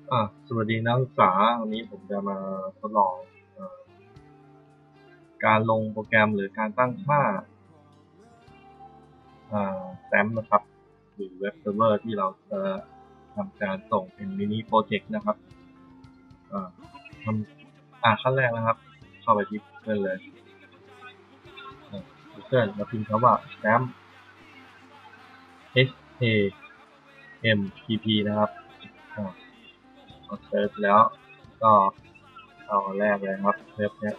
สวัสดีนักศึกษาวันนี้ผมจะมาทดลองเอ่อการลงโปรแกรมหรือการตั้งค่าแฟ้มนะครับหรือเว็บเซิร์ฟเวอร์ที่เราจะทำการส่งเป็นมินิโปรเจกต์นะครับอ่าทขั้นแรกนะครับเข้าไปที่ Google เลยGoogle แล้วพิมพ์คำว่า SAMP SAMPP นะครับพอเซิร์ชแล้วก็เข้าแรกเลยครับเว็บเนี้ย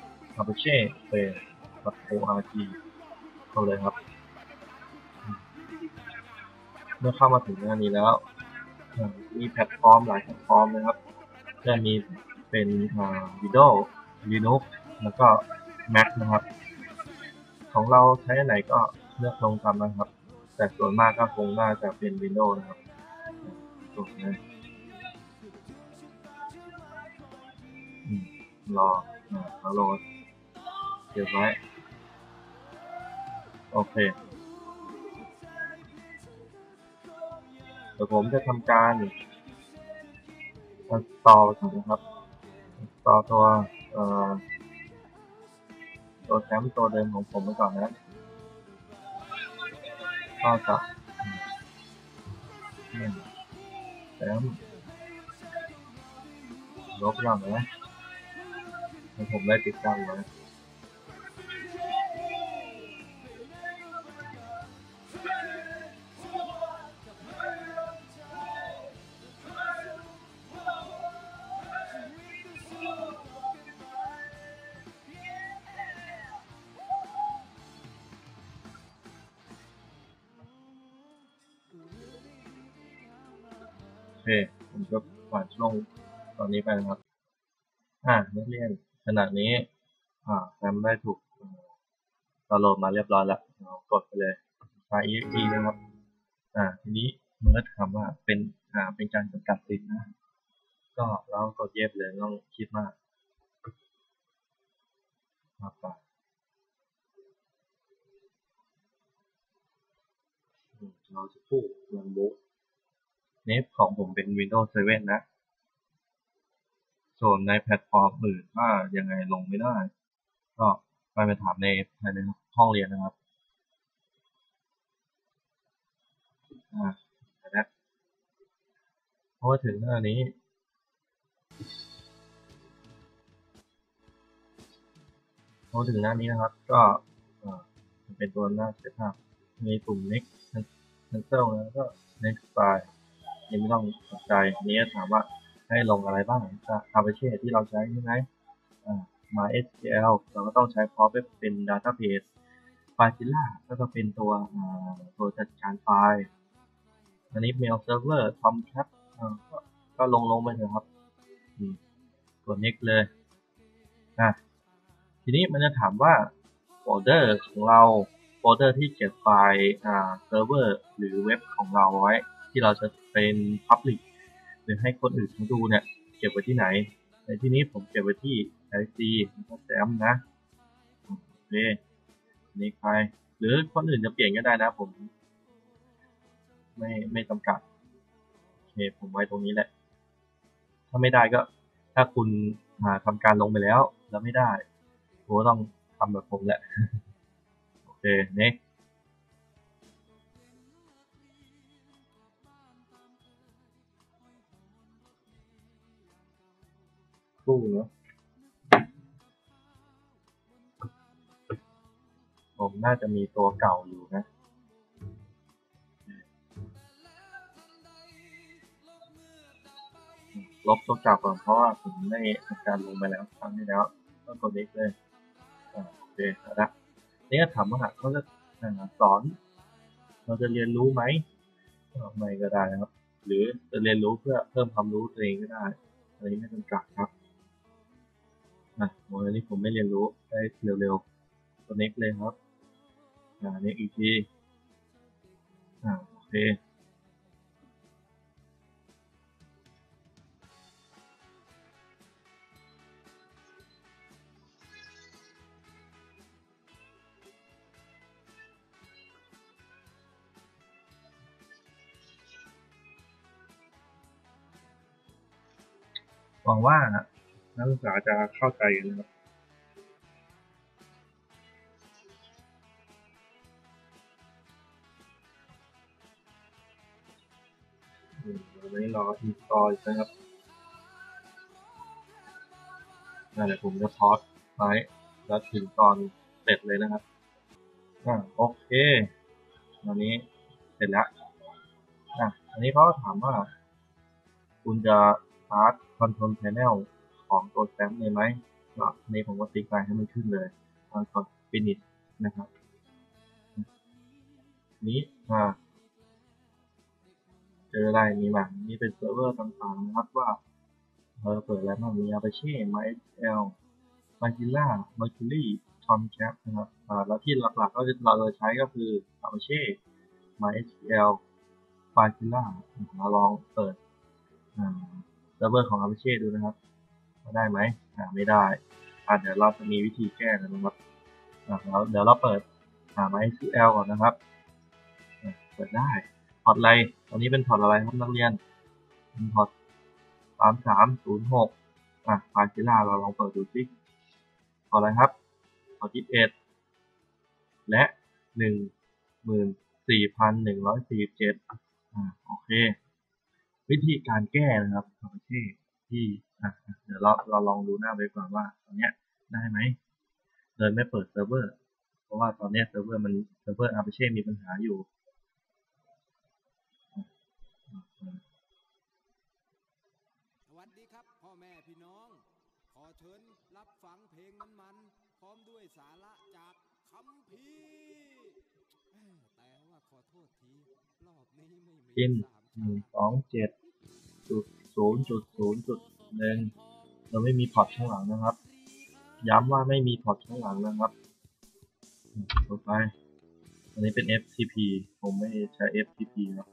apache-org เข้าเลยครับ เมื่อเข้ามาถึงหน้านี้แล้วมีแพลตฟอร์มหลายแพลตฟอร์มนะครับจะมีเป็นWindows Linux แล้วก็ Mac นะครับของเราใช้ไหนก็เลือกลงตามนะครับแต่ส่วนมากก็คงน่าจะเป็น Windows นะครับส่วนนี้รอเราโหลดเก็บไว้โอเคเดี๋ยวผมจะทำการ install ก่อนนะครับ install ตัวแฟ้มตัวเดิมของผมไปก่อนนะก็จะแฟ้มลบอย่างนะผมได้ติดตั้งไว้โอเคผมจะผ่านช่วงตอนนี้ไปนะครับนักเรียนขณะนี้แฟ้มได้ถูกดาวน์โหลดมาเรียบร้อยแล้วเรากดไปเลยไฟล์ exe นะครับทีนี้มันก็ถามว่าเป็นการจำกัดสิทธิ์นะก็เรากดเย็บเลยต้องคิดมากไปเราจะพูดลังบุ๊กเนฟของผมเป็น Windows 7 นะส่วนในแพลตฟอร์มอื่นถ้ายังไงลงไม่ได้ก็ไปถามในภายในห้องเรียนนะครับนะเพราะว่าถึงหน้านี้นะครับก็จะเป็นตัวหน้าเซตอัพมีปุ่ม next cancel แล้วก็ next file ยังไม่ต้องสนใจนี้ถามว่าให้ลงอะไรบ้างจะ Apache ที่เราใช้ใช่ไหมMySQL เราก็ต้องใช้พร้อมเป็น database Fazilla ก็จะเป็นตัวจัดการไฟล์อันนี้ Mail Server Tomcat ก็ลงไปเถอะครับตัว next เลยทีนี้มันจะถามว่าโฟลเดอร์ของเราโฟลเดอร์ที่เก็บไฟล์เซิร์ฟเวอร์หรือเว็บของเราไว้ที่เราจะเป็น Public หรือให้คนอื่นเขาดูเนี่ยเก็บไว้ที่ไหนในที่นี้ผมเก็บไว้ที่ IC แล้วก็แซมนะโอเคนี่ใครหรือคนอื่นจะเปลี่ยนก็ได้นะผมไม่จำกัดโอเคผมไว้ตรงนี้แหละถ้าไม่ได้ก็ถ้าคุณทำการลงไปแล้วไม่ได้ผมก็ต้องทำแบบผมแหละโอเคนี่กู้เนาะผมน่าจะมีตัวเก่าอยู่นะลบตัวเก่าก่อนเพราะว่าผมได้ทำการลงไปแล้วครั้งที่แล้วก็กด X เลยโอเคแล้วนี่ก็ถามว่าเขาจะสอนเราจะเรียนรู้ไหมไม่ก็ได้นะครับหรือจะเรียนรู้เพื่อเพิ่มความรู้ตัวเองก็ได้อันนี้ไม่จำกัดครับวันนี้ผมไม่เรียนรู้ได้เร็วๆตัว Next เลยครับNext อีกทีโอเคหวังว่านักศึกษาจะเข้าใจกันนะครับวันนี้รออินสตอลนะครับเดี๋ยวผมจะพอสไว้แล้วถึงตอนเสร็จเลยนะครับโอเคตอนนี้เสร็จแล้วอันนี้เขาถามว่าคุณจะสตาร์ทคอนโทรลแพนเนลของตัวแซมเลยไหมในผมก็ติ๊กไปให้มันขึ้นเลยตอนกด finish นะครับนี้เจออะไรมีบ้างนี่เป็นเซิร์ฟเวอร์ต่างๆนะครับว่าเปิดอะไรบ้างมี Apache MySQL Mozilla Mercury Tomcat นะครับแล้วที่หลักๆก็เราจะใช้ก็คือ Apache MySQL Mozilla มาลองเปิดเซิร์ฟเวอร์ของ Apache ดูนะครับได้ไหมไม่ได้เดี๋ยวเราจะมีวิธีแก้กันนะครับเดี๋ยวเราเปิดMySQL ก่อนนะครับเปิดได้พอร์ตอะไรตอนนี้เป็นพอร์ตอะไรครับนักเรียนเป็นพอร์ต3306Mozilla เราลองเปิดดูสิพอร์ตอะไรครับพอร์ต21และ14,147โอเควิธีการแก้นะครับที่เดี๋ยวเราลองดูหน้าเว็บก่อนว่าตอนนี้ได้ไหมเลยไม่เปิดเซิร์ฟเวอร์เพราะว่าตอนนี้เซิร์ฟเวอร์Apache มีปัญหาอยู่สวัสดีครับพ่อแม่พี่น้องขอเชิญรับฟังเพลงมันๆพร้อมด้วยสาระจากคัมภีร์แต่ว่าขอโทษทีรอบนี้ไม่มีพิน127.0.0.1เราไม่มีพอร์ตข้างหลังนะครับย้ำว่าไม่มีพอร์ตข้างหลังนะครับต่อไปอันนี้เป็น FTP ผมไม่ใช้ FTP ครับ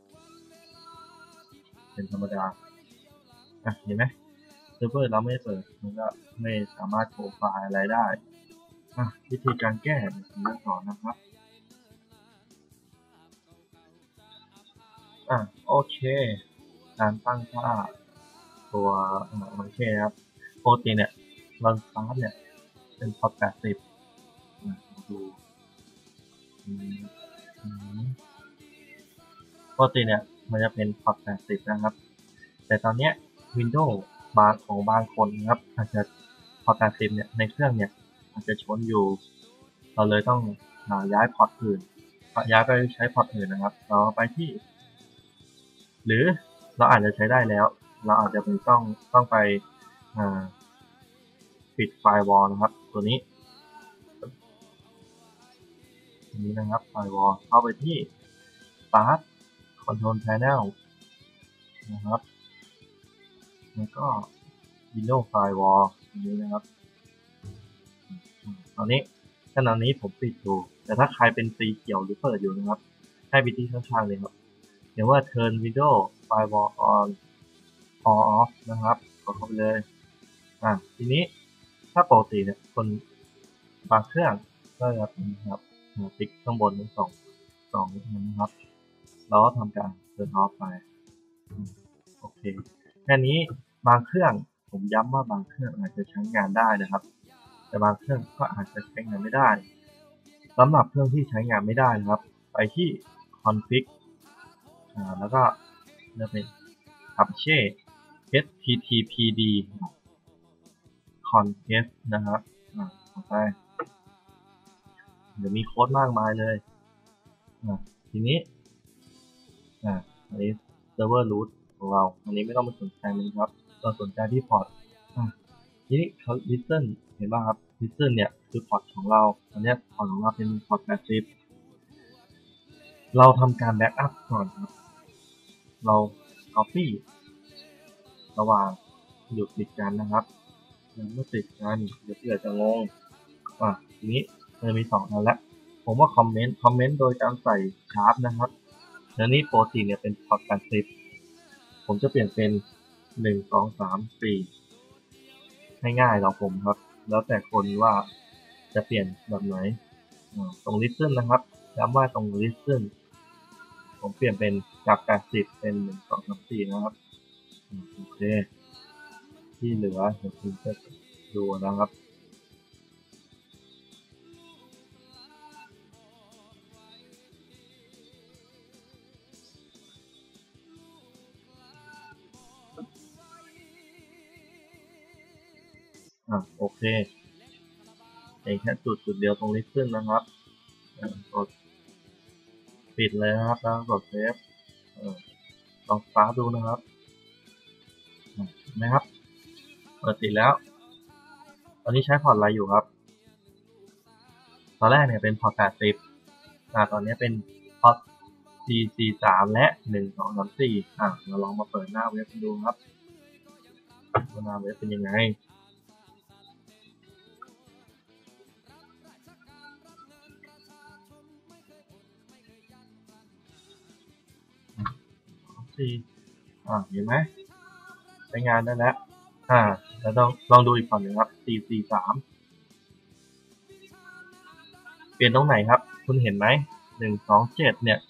เป็นธรรมดาเห็นไหมเซิร์ฟเวอร์เราไม่เปิดมันก็ไม่สามารถโชว์ไฟล์อะไรได้วิธีการแก้ผมจะสอนนะครับโอเคการตั้งค่าตัวโอเคครับปกติเนี่ยเราสตาร์ทเนี่ยเป็นพอร์ต80ดูปกติเนี่ยมันจะเป็นพอร์ต80นะครับแต่ตอนเนี้ย Windows บางคนนะครับอาจจะพอร์ต80เนี่ยในเครื่องเนี่ยอาจจะชนอยู่เราเลยต้องย้ายพอร์ตอื่นย้ายไปใช้พอร์ตอื่นนะครับเราไปที่หรือเราอาจจะใช้ได้แล้วเราอาจจะเป็นต้องไปปิดไฟวอลนะครับตัวนี้นะครับไฟวอลเข้าไปที่ Start Control Panel นะครับแล้วก็ Windows Firewall นี้นะครับตอนนี้ผมปิดอยู่แต่ถ้าใครเป็นสีเขียวหรือเปิดอยู่นะครับให้ไปที่ข้างๆเลยครับเดี๋ยวว่า Turn Windows Firewall on or off นะครับกดเข้าไปเลยทีนี้ถ้าปกติเนี่ยคนบางเครื่องก็จะเป็นครับติ๊กข้างบนทั้งสองนะครับเราก็ทำการ Turn off ไปโอเคแค่นี้บางเครื่องผมย้ำว่าบางเครื่องอาจจะใช้งานได้นะครับแต่บางเครื่องก็อาจจะใช้งานไม่ได้สำหรับเครื่องที่ใช้งานไม่ได้นะครับไปที่ config แล้วก็เลือกเป็น Apache httpd conf นะครับต่อไปเดี๋ยวมีโค้ดมากมายเลยทีนี้อันนี้ server root ของเราอันนี้ไม่ต้องมาสนใจมันครับเราสนใจที่พอร์ตทีนี้เขา listen เห็นป่ะครับ listen เนี่ยคือพอร์ตของเราอันนี้พอร์ตของเราเป็นพอร์ต80เราทำการแบ็กอัพก่อนครับเรา copy ระหว่างอยู่ติดกันนะครับยังไม่ติดกันเดี๋ยวเผื่อจะงงทีนี้มันมี2อันแล้วผมว่าคอมเมนต์โดยการใส่ชาร์ปนะครับแล้วนี่ปกติเนี่ยเป็นพอร์ต80ผมจะเปลี่ยนเป็น1 2 3 4ง่ายๆของผมครับแล้วแต่คนว่าจะเปลี่ยนแบบไหนตรง listen นะครับย้ำว่าตรง listen ผมเปลี่ยนเป็นจาก80เป็น1 2 3 4นะครับโอเคที่เหลือเดี๋ยวผมจะดูนะครับโอเคแค่จุดเดียวตรงนี้ขึ้นนะครับกดปิดเลยนะครับแล้วกดเซฟลองสตาร์ทดูนะครับเห็นไหมครับเปิดติดแล้วตอนนี้ใช้พอร์ตอะไรอยู่ครับตอนแรกเนี่ยเป็นพอร์ต80ตอนนี้เป็นพอร์ต443และ1234เราลองมาเปิดหน้าเว็บดูครับหน้าเว็บเป็นยังไงเห็นไหมใช้งานได้แล้วแล้วลองดูอีกฝั่งหนึ่งครับ443เปลี่ยนตรงไหนครับคุณเห็นไหม127เนี่ย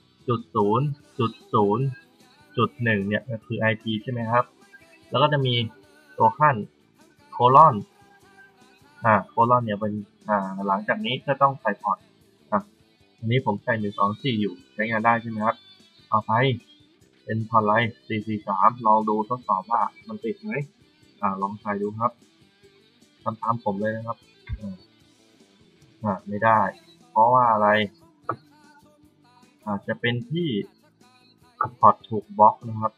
.0.0.1เนี่ยก็คือ IP ใช่ไหมครับแล้วก็จะมีตัวขั้นโคลอนโคลอนเนี่ยเป็นหลังจากนี้ก็ต้องใส่พอร์ตอันนี้ผมใส่124อยู่ใช้งานได้ใช่ไหมครับเอาไปเป็นพอร์ตไลน์443ลองดูทดสอบว่ามันติดไหมลองใส่ดูครับทำตามผมเลยนะครับไม่ได้เพราะว่าอะไรอาจจะเป็นที่พอร์ตถูกบล็อกนะครับ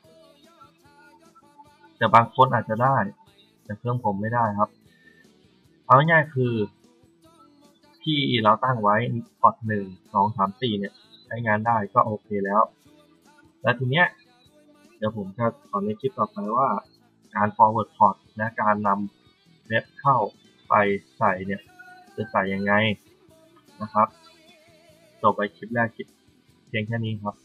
แต่บางคนอาจจะได้แต่เครื่องผมไม่ได้ครับเอาง่ายๆคือที่เราตั้งไว้พอร์ต1 2 3 4เนี่ยใช้งานได้ก็โอเคแล้วและทีเนี้ยเดี๋ยวผมจะสอนในคลิปต่อไปว่าการ forward port และการนำเว็บเข้าไปใส่เนี่ยจะใส่ยังไงนะครับจบไปคลิปแรกเพียงแค่นี้ครับ